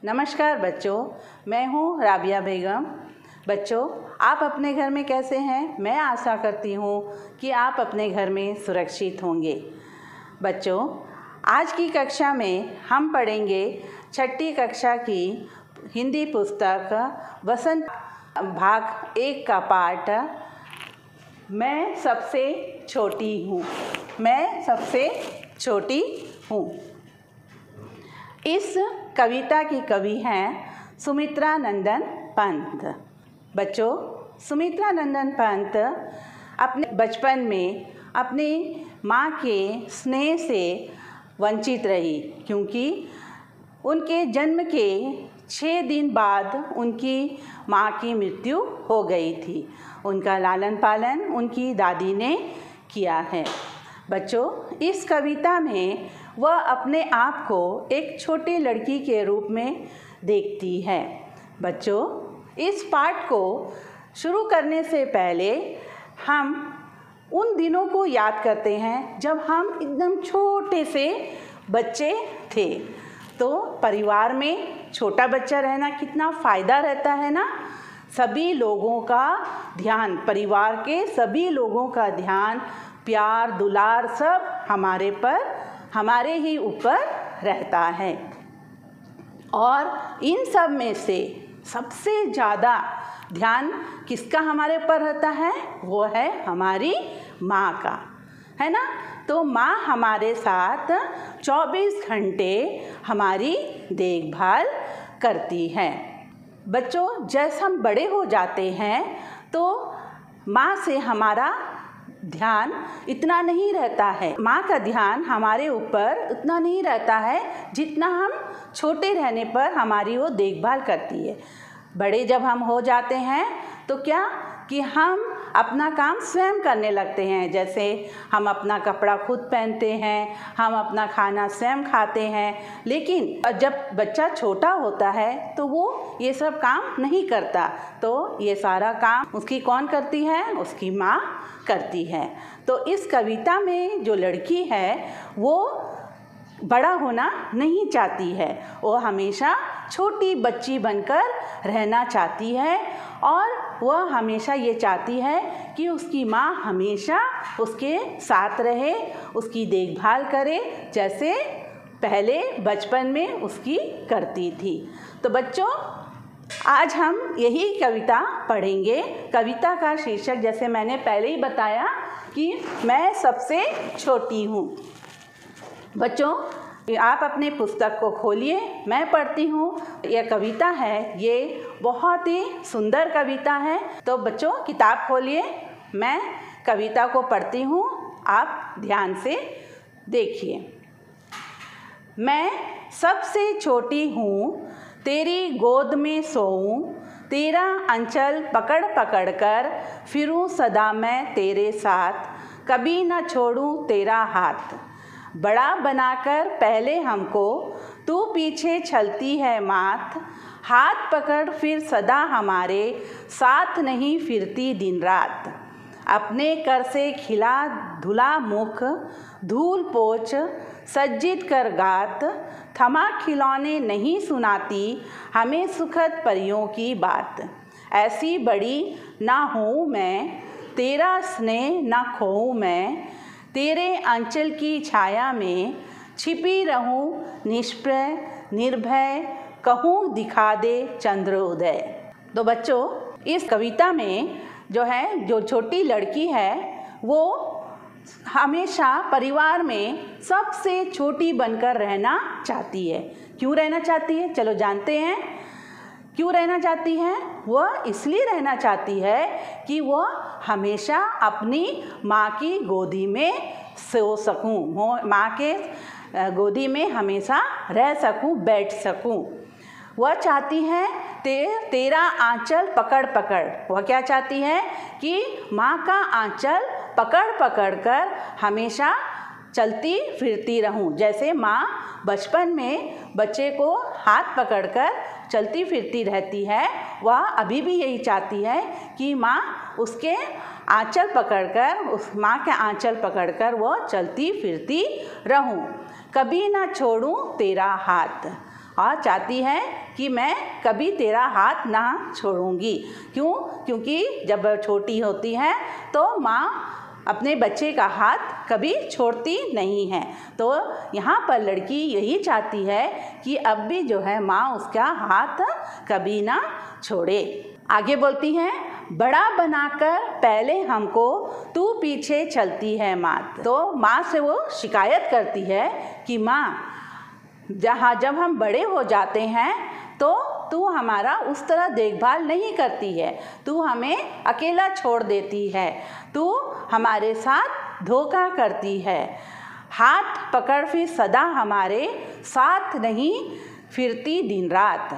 नमस्कार बच्चों, मैं हूँ राबिया बेगम। बच्चों, आप अपने घर में कैसे हैं? मैं आशा करती हूँ कि आप अपने घर में सुरक्षित होंगे। बच्चों, आज की कक्षा में हम पढ़ेंगे छठी कक्षा की हिंदी पुस्तक वसंत भाग 1 का पाठ मैं सबसे छोटी हूँ। मैं सबसे छोटी हूँ। इस कविता की कवि हैं सुमित्रा नंदन पंत। बच्चों, सुमित्रा नंदन पंत अपने बचपन में अपनी माँ के स्नेह से वंचित रही, क्योंकि उनके जन्म के 6 दिन बाद उनकी माँ की मृत्यु हो गई थी। उनका लालन पालन उनकी दादी ने किया है। बच्चों, इस कविता में वह अपने आप को एक छोटी लड़की के रूप में देखती है। बच्चों, इस पाठ को शुरू करने से पहले हम उन दिनों को याद करते हैं जब हम एकदम छोटे से बच्चे थे। तो परिवार में छोटा बच्चा रहना कितना फ़ायदा रहता है ना। सभी लोगों का ध्यान, परिवार के सभी लोगों का ध्यान, प्यार दुलार सब हमारे ही ऊपर रहता है। और इन सब में से सबसे ज़्यादा ध्यान किसका हमारे ऊपर रहता है? वो है हमारी माँ का, है ना। तो माँ हमारे साथ 24 घंटे हमारी देखभाल करती है। बच्चों, जैसे हम बड़े हो जाते हैं तो माँ से हमारा ध्यान इतना नहीं रहता है। माँ का ध्यान हमारे ऊपर उतना नहीं रहता है जितना हम छोटे रहने पर हमारी वो देखभाल करती है। बड़े जब हम हो जाते हैं तो क्या कि हम अपना काम स्वयं करने लगते हैं। जैसे हम अपना कपड़ा खुद पहनते हैं, हम अपना खाना स्वयं खाते हैं। लेकिन जब बच्चा छोटा होता है तो वो ये सब काम नहीं करता। तो ये सारा काम उसकी कौन करती है? उसकी माँ करती है। तो इस कविता में जो लड़की है वो बड़ा होना नहीं चाहती है। वो हमेशा छोटी बच्ची बनकर रहना चाहती है और वह हमेशा ये चाहती है कि उसकी माँ हमेशा उसके साथ रहे, उसकी देखभाल करे, जैसे पहले बचपन में उसकी करती थी। तो बच्चों, आज हम यही कविता पढ़ेंगे। कविता का शीर्षक जैसे मैंने पहले ही बताया कि मैं सबसे छोटी हूँ। बच्चों, आप अपने पुस्तक को खोलिए, मैं पढ़ती हूँ। यह कविता है, ये बहुत ही सुंदर कविता है। तो बच्चों, किताब खोलिए, मैं कविता को पढ़ती हूँ, आप ध्यान से देखिए। मैं सबसे छोटी हूँ, तेरी गोद में सोऊं, तेरा अंचल पकड़ पकड़ कर फिरूं सदा मैं तेरे साथ, कभी न छोड़ूं तेरा हाथ। बड़ा बनाकर पहले हमको तू पीछे चलती है मात, हाथ पकड़ फिर सदा हमारे साथ नहीं फिरती दिन रात। अपने कर से खिला धुला मुख, धूल पोछ सज्जित कर गात, थमा खिलौने नहीं सुनाती हमें सुखद परियों की बात। ऐसी बड़ी ना हूँ मैं, तेरा स्नेह ना खोऊं मैं, तेरे अंचल की छाया में छिपी रहूं निष्प्रय निर्भय, कहूँ दिखा दे चंद्रोदय। तो बच्चों, इस कविता में जो छोटी लड़की है वो हमेशा परिवार में सबसे छोटी बनकर रहना चाहती है। क्यों रहना चाहती है? चलो जानते हैं क्यों रहना चाहती है। वह इसलिए रहना चाहती है कि वह हमेशा अपनी माँ की गोदी में सो सकूं, माँ के गोदी में हमेशा रह सकूं, बैठ सकूं। वह चाहती है तेरा आंचल पकड़ पकड़। वह क्या चाहती है कि माँ का आंचल पकड़ पकड़ कर हमेशा चलती फिरती रहूं। जैसे माँ बचपन में बच्चे को हाथ पकड़कर चलती फिरती रहती है, वह अभी भी यही चाहती है कि माँ उसके आंचल पकड़कर, उस माँ के आंचल पकड़कर वो चलती फिरती रहूं, कभी ना छोड़ूं तेरा हाथ। और चाहती है कि मैं कभी तेरा हाथ ना छोड़ूंगी। क्यों? क्योंकि जब छोटी होती है तो माँ अपने बच्चे का हाथ कभी छोड़ती नहीं है। तो यहाँ पर लड़की यही चाहती है कि अब भी जो है माँ उसका हाथ कभी ना छोड़े। आगे बोलती हैं, बड़ा बनाकर पहले हमको तू पीछे चलती है माँ। तो माँ से वो शिकायत करती है कि माँ, जब हम बड़े हो जाते हैं तो तू हमारा उस तरह देखभाल नहीं करती है, तू हमें अकेला छोड़ देती है, तू हमारे साथ धोखा करती है, हाथ पकड़ फिर सदा हमारे साथ नहीं फिरती दिन रात।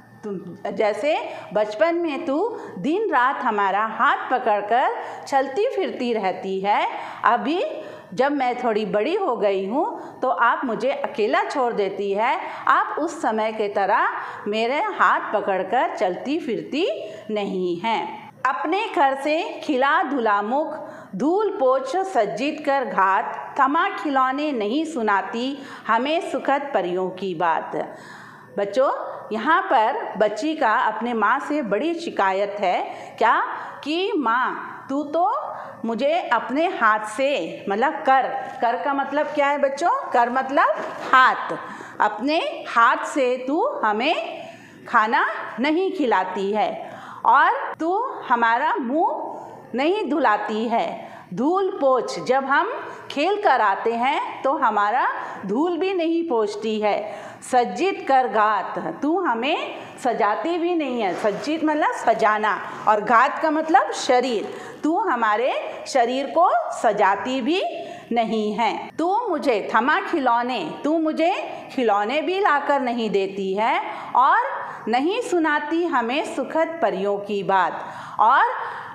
जैसे बचपन में तू दिन रात हमारा हाथ पकड़कर चलती फिरती रहती है, अभी जब मैं थोड़ी बड़ी हो गई हूँ तो आप मुझे अकेला छोड़ देती है, आप उस समय के तरह मेरे हाथ पकड़कर चलती फिरती नहीं हैं। अपने घर से खिला धुला मुख, धूल पोछ सज्जित कर घात, थमा खिलौने नहीं सुनाती हमें सुखद परियों की बात। बच्चों, यहाँ पर बच्ची का अपने माँ से बड़ी शिकायत है, क्या कि माँ तू तो मुझे अपने हाथ से, मतलब कर का मतलब क्या है बच्चों? कर मतलब हाथ, अपने हाथ से तू हमें खाना नहीं खिलाती है और तू हमारा मुंह नहीं धुलाती है, धूल पोछ, जब हम खेल कर आते हैं तो हमारा धूल भी नहीं पोंछती है, सज्जित कर घात, तू हमें सजाती भी नहीं है, सज्जित मतलब सजाना और घात का मतलब शरीर, तू हमारे शरीर को सजाती भी नहीं है, तू मुझे थमा खिलौने, तू मुझे खिलौने भी लाकर नहीं देती है और नहीं सुनाती हमें सुखद परियों की बात, और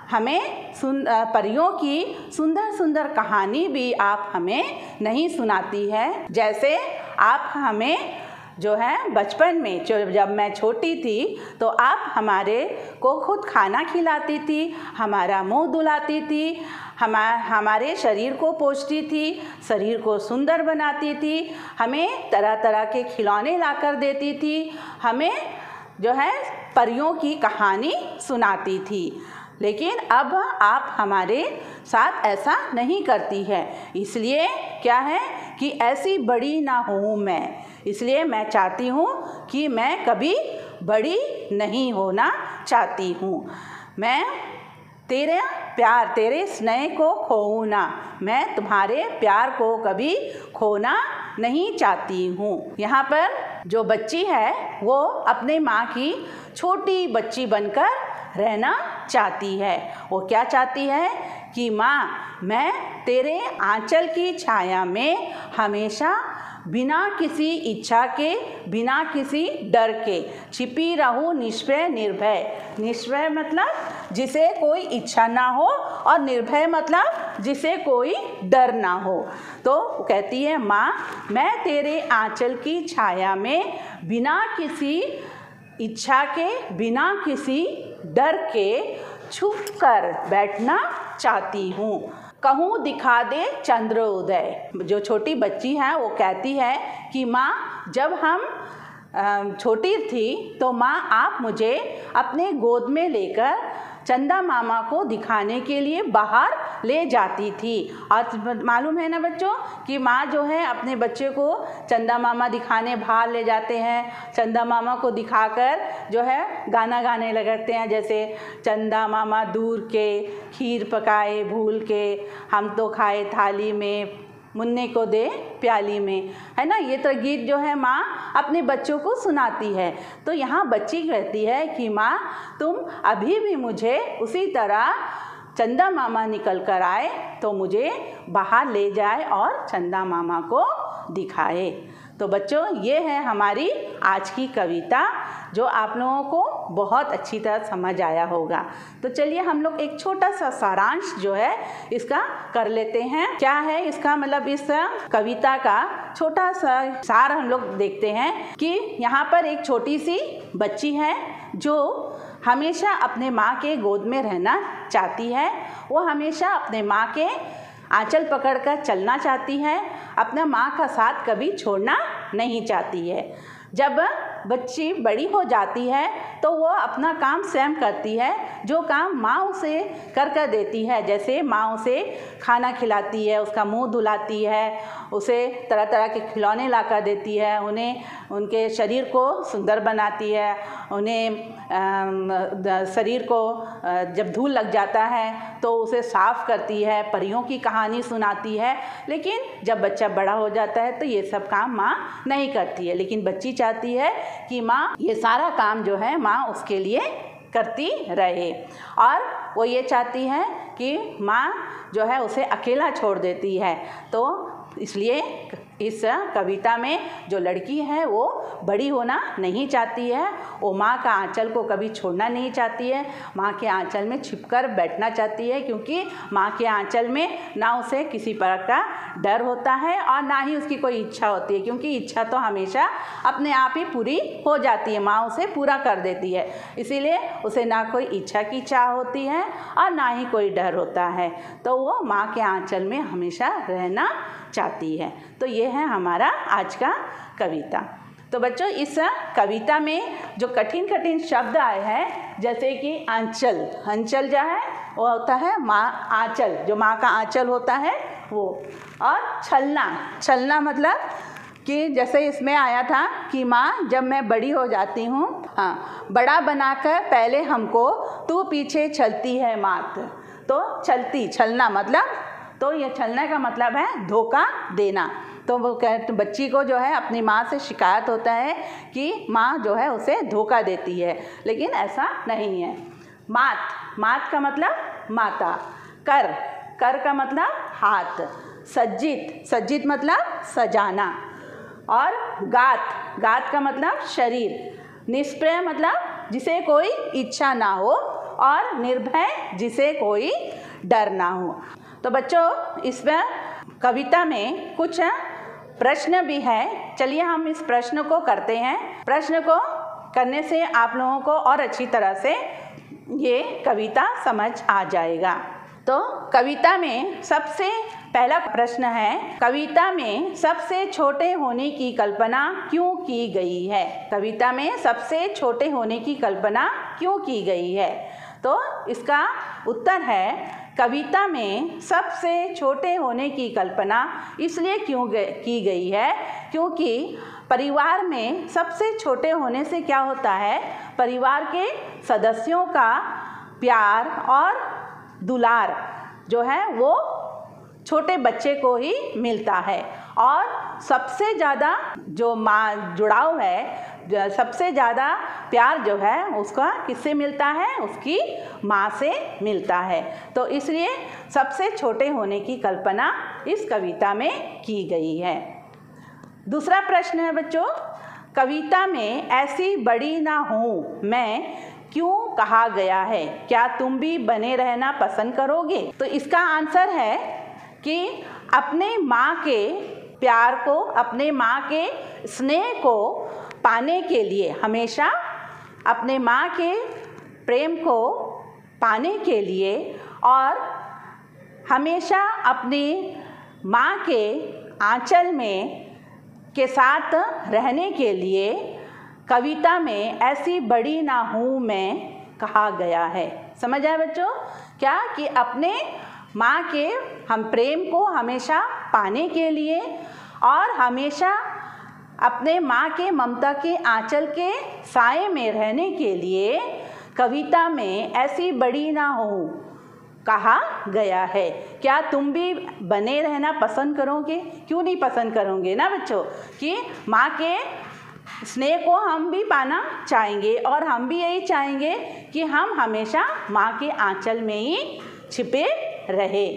हमें परियों की सुंदर सुंदर कहानी भी आप हमें नहीं सुनाती है। जैसे आप हमें जो है बचपन में, जब मैं छोटी थी तो आप हमारे को खुद खाना खिलाती थी, हमारा मुंह धुलाती थी, हमारे शरीर को पोंछती थी, शरीर को सुंदर बनाती थी, हमें तरह तरह के खिलौने लाकर देती थी, हमें जो है परियों की कहानी सुनाती थी। लेकिन अब आप हमारे साथ ऐसा नहीं करती है, इसलिए क्या है कि ऐसी बड़ी ना हूँ मैं, इसलिए मैं चाहती हूँ कि मैं कभी बड़ी नहीं होना चाहती हूँ। मैं तेरे प्यार, तेरे स्नेह को खोऊँ ना, मैं तुम्हारे प्यार को कभी खोना नहीं चाहती हूँ। यहाँ पर जो बच्ची है वो अपने माँ की छोटी बच्ची बनकर रहना चाहती है। वो क्या चाहती है कि माँ, मैं तेरे आंचल की छाया में हमेशा बिना किसी इच्छा के, बिना किसी डर के छिपी रहूं निष्भय निर्भय। निष्भय मतलब जिसे कोई इच्छा ना हो और निर्भय मतलब जिसे कोई डर ना हो। तो कहती है माँ, मैं तेरे आंचल की छाया में बिना किसी इच्छा के, बिना किसी डर के छुप कर बैठना चाहती हूँ। कहूँ दिखा दे चंद्र उदय। जो छोटी बच्ची है वो कहती है कि माँ, जब हम छोटी थी तो माँ आप मुझे अपने गोद में लेकर चंदा मामा को दिखाने के लिए बाहर ले जाती थी। और मालूम है ना बच्चों कि माँ जो है अपने बच्चे को चंदा मामा दिखाने बाहर ले जाते हैं, चंदा मामा को दिखाकर जो है गाना गाने लगते हैं, जैसे चंदा मामा दूर के खीर पकाए भूल के, हम तो खाए थाली में, मुन्ने को दे प्याली में, है ना। ये तो गीत जो है माँ अपने बच्चों को सुनाती है। तो यहाँ बच्ची कहती है कि माँ, तुम अभी भी मुझे उसी तरह चंदा मामा निकल कर आए तो मुझे बाहर ले जाए और चंदा मामा को दिखाए। तो बच्चों, ये है हमारी आज की कविता जो आप लोगों को बहुत अच्छी तरह समझ आया होगा। तो चलिए हम लोग एक छोटा सा सारांश जो है इसका कर लेते हैं। क्या है इसका मतलब, इस कविता का छोटा सा सार हम लोग देखते हैं कि यहाँ पर एक छोटी सी बच्ची है जो हमेशा अपने माँ के गोद में रहना चाहती है। वो हमेशा अपने माँ के आंचल पकड़कर चलना चाहती है, अपना माँ का साथ कभी छोड़ना नहीं चाहती है। जब बच्ची बड़ी हो जाती है तो वो अपना काम स्वयं करती है, जो काम माँ उसे कर देती है। जैसे माँ उसे खाना खिलाती है, उसका मुंह धुलाती है, उसे तरह तरह के खिलौने ला कर देती है, उन्हें उनके शरीर को सुंदर बनाती है, उन्हें शरीर को जब धूल लग जाता है तो उसे साफ़ करती है, परियों की कहानी सुनाती है। लेकिन जब बच्चा बड़ा हो जाता है तो ये सब काम माँ नहीं करती है, लेकिन बच्ची चाहती है कि माँ ये सारा काम जो है माँ उसके लिए करती रहे, और वो ये चाहती है कि माँ जो है उसे अकेला छोड़ देती है। तो इसलिए इस कविता में जो लड़की है वो बड़ी होना नहीं चाहती है, वो माँ का आंचल को कभी छोड़ना नहीं चाहती है, माँ के आंचल में छिपकर बैठना चाहती है, क्योंकि माँ के आंचल में ना उसे किसी प्रकार का डर होता है और ना ही उसकी कोई इच्छा होती है, क्योंकि इच्छा तो हमेशा अपने आप ही पूरी हो जाती है, माँ उसे पूरा कर देती है। इसीलिए उसे ना कोई इच्छा की चाह होती है और ना ही कोई डर होता है, तो वो माँ के आंचल में हमेशा रहना चाहती है। तो ये है हमारा आज का कविता। तो बच्चों, इस कविता में जो कठिन कठिन शब्द आए हैं, जैसे कि आंचल, आंचल जो है वो होता है माँ, आंचल जो माँ का आंचल होता है वो, और छलना, छलना मतलब कि जैसे इसमें आया था कि माँ जब मैं बड़ी हो जाती हूँ, हाँ, बड़ा बनाकर पहले हमको तू पीछे चलती है मात। तो चलती, छलना मतलब, तो ये छलने का मतलब है धोखा देना। तो वो बच्ची को जो है अपनी माँ से शिकायत होता है कि माँ जो है उसे धोखा देती है, लेकिन ऐसा नहीं है। मात, मात का मतलब माता। कर, कर का मतलब हाथ। सज्जित, सज्जित मतलब सजाना। और गात, गात का मतलब शरीर। निष्प्रय मतलब जिसे कोई इच्छा ना हो, और निर्भय जिसे कोई डर ना हो। तो बच्चों, इसमें कविता में कुछ प्रश्न भी है, चलिए हम इस प्रश्न को करते हैं। प्रश्न को करने से आप लोगों को और अच्छी तरह से ये कविता समझ आ जाएगा। तो कविता में सबसे पहला प्रश्न है, कविता में सबसे छोटे होने की कल्पना क्यों की गई है? कविता में सबसे छोटे होने की कल्पना क्यों की गई है? तो इसका उत्तर है, कविता में सबसे छोटे होने की कल्पना इसलिए क्यों की गई है क्योंकि परिवार में सबसे छोटे होने से क्या होता है, परिवार के सदस्यों का प्यार और दुलार जो है वो छोटे बच्चे को ही मिलता है, और सबसे ज़्यादा जो माँ जुड़ाव है, सबसे ज़्यादा प्यार जो है उसका किससे मिलता है, उसकी माँ से मिलता है। तो इसलिए सबसे छोटे होने की कल्पना इस कविता में की गई है। दूसरा प्रश्न है बच्चों, कविता में ऐसी बड़ी ना हूँ मैं क्यों कहा गया है, क्या तुम भी बने रहना पसंद करोगे? तो इसका आंसर है कि अपने माँ के प्यार को, अपने माँ के स्नेह को पाने के लिए, हमेशा अपने माँ के प्रेम को पाने के लिए और हमेशा अपनी माँ के आंचल में के साथ रहने के लिए कविता में ऐसी बड़ी ना हूँ मैं कहा गया है। समझ आए बच्चों? क्या कि अपने माँ के हम प्रेम को हमेशा पाने के लिए और हमेशा अपने माँ के ममता के आंचल के साए में रहने के लिए कविता में ऐसी बड़ी ना हो कहा गया है। क्या तुम भी बने रहना पसंद करोगे? क्यों नहीं पसंद करोगे ना बच्चों, कि माँ के स्नेह को हम भी पाना चाहेंगे और हम भी यही चाहेंगे कि हम हमेशा माँ के आंचल में ही छिपे रहे।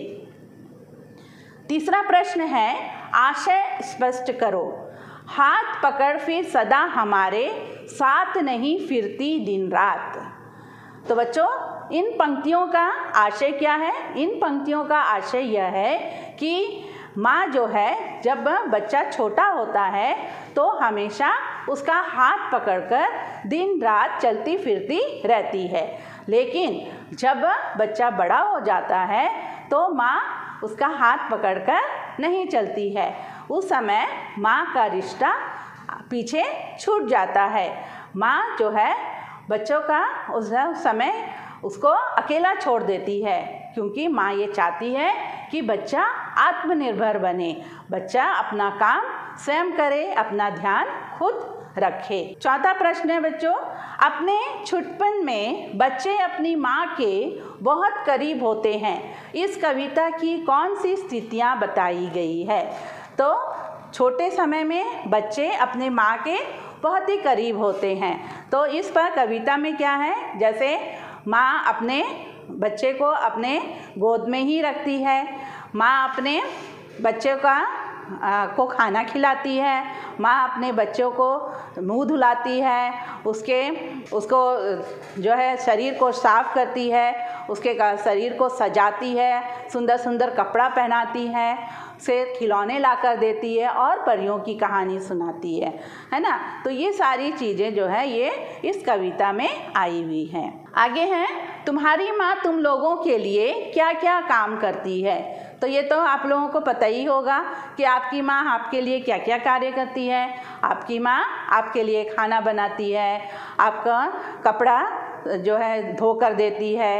तीसरा प्रश्न है, आशय स्पष्ट करो। हाथ पकड़ फिर सदा हमारे साथ नहीं फिरती दिन रात। तो बच्चों, इन पंक्तियों का आशय क्या है? इन पंक्तियों का आशय यह है कि माँ जो है जब बच्चा छोटा होता है तो हमेशा उसका हाथ पकड़कर दिन रात चलती फिरती रहती है, लेकिन जब बच्चा बड़ा हो जाता है तो माँ उसका हाथ पकड़कर नहीं चलती है। उस समय माँ का रिश्ता पीछे छूट जाता है। माँ जो है बच्चों का उस समय उसको अकेला छोड़ देती है, क्योंकि माँ ये चाहती है कि बच्चा आत्मनिर्भर बने, बच्चा अपना काम स्वयं करे, अपना ध्यान खुद रखे। चौथा प्रश्न है बच्चों, अपने छुटपन में बच्चे अपनी माँ के बहुत करीब होते हैं। इस कविता की कौन सी स्थितियाँ बताई गई है? तो छोटे समय में बच्चे अपने माँ के बहुत ही करीब होते हैं। तो इस पर कविता में क्या है, जैसे माँ अपने बच्चे को अपने गोद में ही रखती है, माँ अपने बच्चे को खाना खिलाती है, माँ अपने बच्चों को मुंह धुलाती है, उसको जो है शरीर को साफ करती है, उसके शरीर को सजाती है, सुंदर सुंदर कपड़ा पहनाती है, उसे खिलौने लाकर देती है और परियों की कहानी सुनाती है ना। तो ये सारी चीज़ें जो है ये इस कविता में आई हुई हैं। आगे हैं, तुम्हारी माँ तुम लोगों के लिए क्या क्या काम करती है। तो ये तो आप लोगों को पता ही होगा कि आपकी माँ आपके लिए क्या क्या कार्य करती है। आपकी माँ आपके लिए खाना बनाती है, आपका कपड़ा जो है धो कर देती है,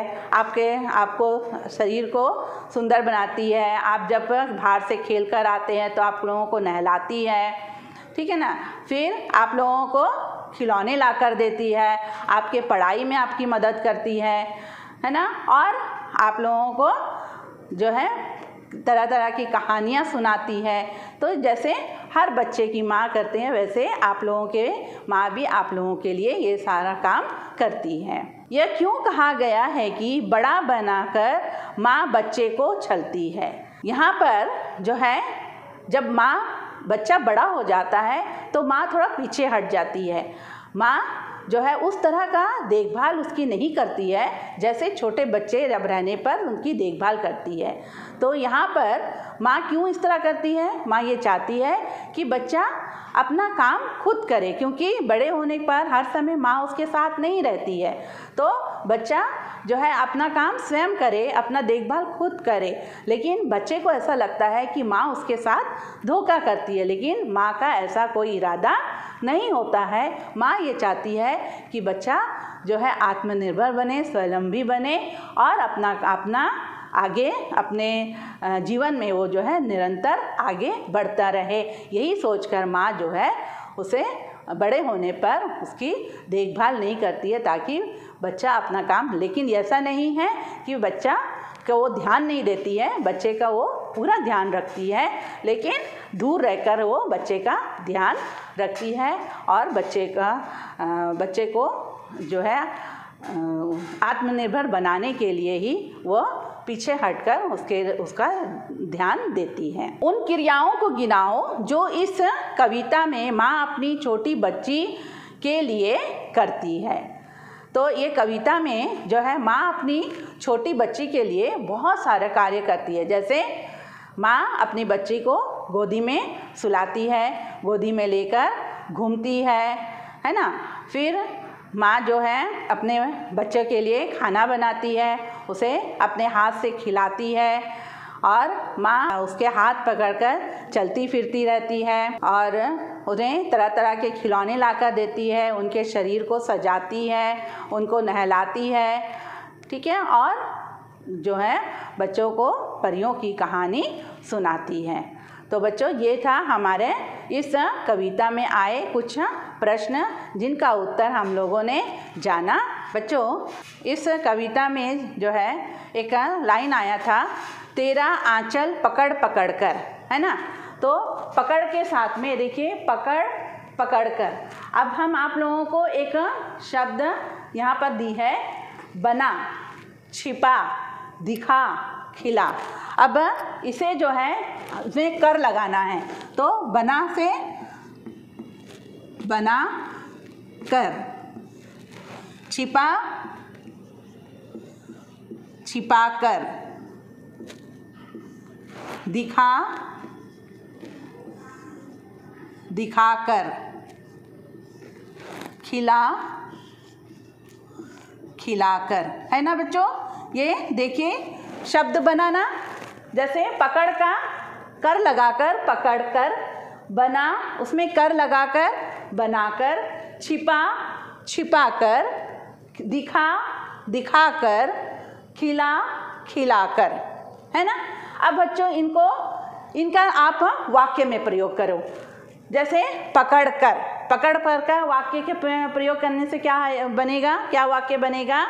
आपको शरीर को सुंदर बनाती है, आप जब बाहर से खेल कर आते हैं तो आप लोगों को नहलाती है, ठीक है ना। फिर आप लोगों को खिलौने ला कर देती है, आपके पढ़ाई में आपकी मदद करती है ना। और आप लोगों को जो है तरह तरह की कहानियाँ सुनाती है। तो जैसे हर बच्चे की माँ करते हैं, वैसे आप लोगों के माँ भी आप लोगों के लिए ये सारा काम करती है। यह क्यों कहा गया है कि बड़ा बनाकर माँ बच्चे को छलती है। यहाँ पर जो है जब बच्चा बड़ा हो जाता है तो माँ थोड़ा पीछे हट जाती है। माँ जो है उस तरह का देखभाल उसकी नहीं करती है जैसे छोटे बच्चे जब रहने पर उनकी देखभाल करती है। तो यहाँ पर माँ क्यों इस तरह करती है? माँ ये चाहती है कि बच्चा अपना काम खुद करे, क्योंकि बड़े होने पर हर समय माँ उसके साथ नहीं रहती है। तो बच्चा जो है अपना काम स्वयं करे, अपना देखभाल खुद करे। लेकिन बच्चे को ऐसा लगता है कि माँ उसके साथ धोखा करती है, लेकिन माँ का ऐसा कोई इरादा नहीं होता है। माँ ये चाहती है कि बच्चा जो है आत्मनिर्भर बने, स्वावलंबी बने और अपना आगे अपने जीवन में वो जो है निरंतर आगे बढ़ता रहे। यही सोचकर माँ जो है उसे बड़े होने पर उसकी देखभाल नहीं करती है ताकि बच्चा अपना काम, लेकिन ऐसा नहीं है कि बच्चा का वो ध्यान नहीं देती है, बच्चे का वो पूरा ध्यान रखती है, लेकिन दूर रहकर वो बच्चे का ध्यान रखती है और बच्चे को जो है आत्मनिर्भर बनाने के लिए ही वो पीछे हटकर उसका ध्यान देती है। उन क्रियाओं को गिनाओ जो इस कविता में माँ अपनी छोटी बच्ची के लिए करती है। तो ये कविता में जो है माँ अपनी छोटी बच्ची के लिए बहुत सारे कार्य करती है। जैसे माँ अपनी बच्ची को गोदी में सुलाती है, गोदी में लेकर घूमती है ना। फिर माँ जो है अपने बच्चे के लिए खाना बनाती है, उसे अपने हाथ से खिलाती है और माँ उसके हाथ पकड़कर चलती फिरती रहती है और उन्हें तरह तरह के खिलौने लाकर देती है, उनके शरीर को सजाती है, उनको नहलाती है, ठीक है। और जो है बच्चों को परियों की कहानी सुनाती है। तो बच्चों ये था हमारे इस कविता में आए कुछ प्रश्न जिनका उत्तर हम लोगों ने जाना। बच्चों इस कविता में जो है एक लाइन आया था, तेरा आंचल पकड़ पकड़ कर, है ना। तो पकड़ के साथ में देखिए पकड़ पकड़ कर। अब हम आप लोगों को एक शब्द यहाँ पर दी है, बना, छिपा, दिखा, खिला। अब इसे जो है इसमें कर लगाना है, तो बना से बना कर, छिपा छिपा कर, दिखा दिखा कर, खिला खिला कर, है ना बच्चों। ये देखिए शब्द बनाना, जैसे पकड़ का कर लगाकर पकड़ कर, बना उसमें कर लगाकर बनाकर, छिपा, छिपाकर, दिखा, दिखाकर, खिला, खिलाकर, है ना। अब बच्चों इनका आप वाक्य में प्रयोग करो। जैसे पकड़कर, पकड़ पर का वाक्य के प्रयोग करने से क्या बनेगा, क्या वाक्य बनेगा?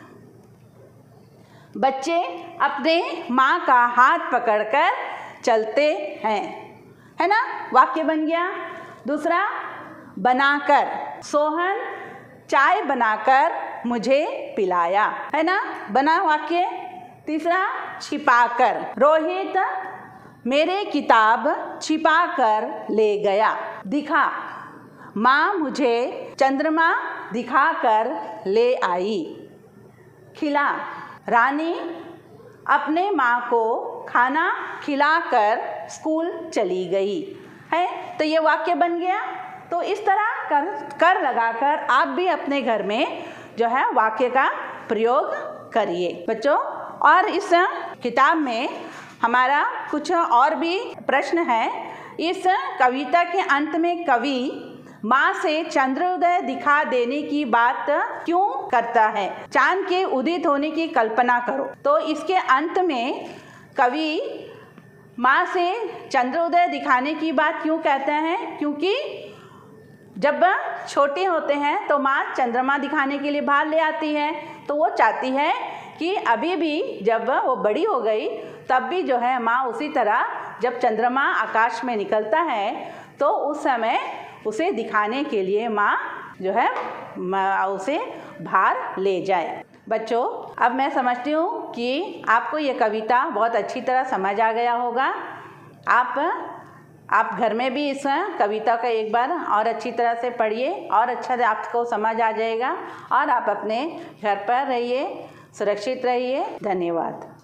बच्चे अपने माँ का हाथ पकड़कर चलते हैं, है ना, वाक्य बन गया। दूसरा, बनाकर, सोहन चाय बनाकर मुझे पिलाया, है ना, बना वाक्य। तीसरा, छिपाकर, रोहित मेरे किताब छिपाकर ले गया। दिखा, माँ मुझे चंद्रमा दिखाकर ले आई। खिला, रानी अपने माँ को खाना खिलाकर स्कूल चली गई, है। तो ये वाक्य बन गया। तो इस तरह कर लगाकर आप भी अपने घर में जो है वाक्य का प्रयोग करिए बच्चों। और इस किताब में हमारा कुछ और भी प्रश्न है। इस कविता के अंत में कवि माँ से चंद्रोदय दिखा देने की बात क्यों करता है? चांद के उदित होने की कल्पना करो। तो इसके अंत में कवि माँ से चंद्रोदय दिखाने की बात क्यों कहते हैं? क्योंकि जब छोटे होते हैं तो माँ चंद्रमा दिखाने के लिए बाहर ले आती है, तो वो चाहती है कि अभी भी जब वो बड़ी हो गई तब भी जो है माँ उसी तरह जब चंद्रमा आकाश में निकलता है तो उस समय उसे दिखाने के लिए माँ जो है उसे बाहर ले जाए। बच्चों, अब मैं समझती हूँ कि आपको ये कविता बहुत अच्छी तरह समझ आ गया होगा। आप घर में भी इस कविता का एक बार और अच्छी तरह से पढ़िए और अच्छा से आपको समझ आ जाएगा। और आप अपने घर पर रहिए, सुरक्षित रहिए। धन्यवाद।